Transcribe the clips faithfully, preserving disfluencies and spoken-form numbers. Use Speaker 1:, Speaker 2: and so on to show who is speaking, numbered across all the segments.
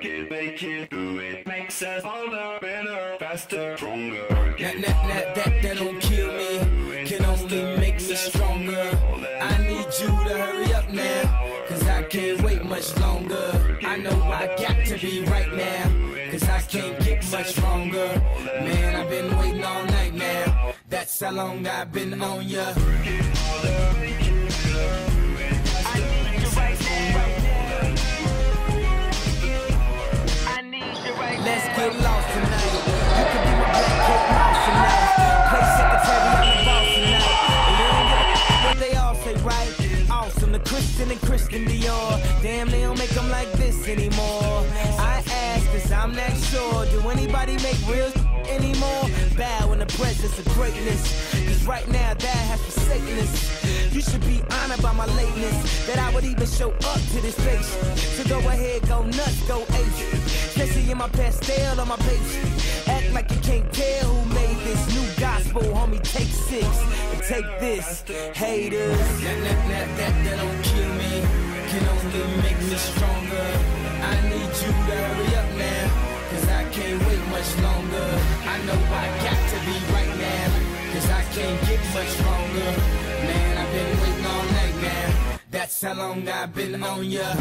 Speaker 1: work it, make it, do it. Makes us harder, better, faster, stronger.
Speaker 2: That, that, that, that, that don't kill me, can only make me stronger. I need you to hurry up now, cause I can't wait much longer. I know I got to be right now, cause I can't get much stronger. Man, I've been waiting all night now, that's how long I've been on ya. Let's get lost tonight. You can be my black coat mouse tonight. Play secretary, I'm the boss tonight. And they don't give a what they all say, right? Awesome, the Christian and Christian Dior. Damn, they don't make them like this anymore. I ask, cause I'm not sure. Do anybody make real anymore? Bow in the presence of greatness. Cause right now, that has forsaken us. You should be honored by my lateness, that I would even show up to this place. So go ahead, go nuts, go ape. Especially in my pastel on my page. Act like you can't tell who made this new gospel, homie. Take six and take this, haters. That, that, that, that, that don't kill me, can only make me stronger. I need you to hurry up now, cause I can't wait much longer. I know I got to be right now, cause I can't get much stronger. Man, I've been waiting all night now, that's how long I've been on ya.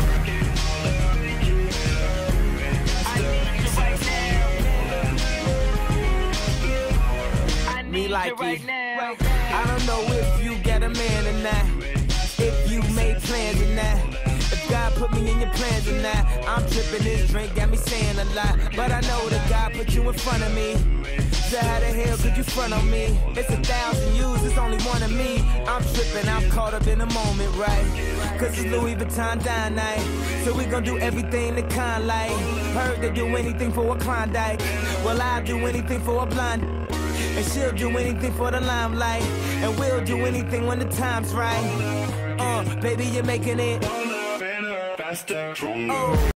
Speaker 2: Me like it. I don't know if you got a man or not, if you made plans or not, if God put me in your plans or not. I'm tripping, this drink got me saying a lot, but I know that God put you in front of me. So how the hell could you front on me? It's a thousand yous, it's only one of me. I'm tripping, I'm caught up in the moment, right? Cause it's Louis Vuitton dine night, so we gon' do everything the kind like. Heard they do anything for a Klondike, well I'll do anything for a blonde. And she'll do anything for the limelight, and we'll do anything when the time's right. Uh, baby, you're making it.
Speaker 1: Better, faster, stronger.
Speaker 2: Oh.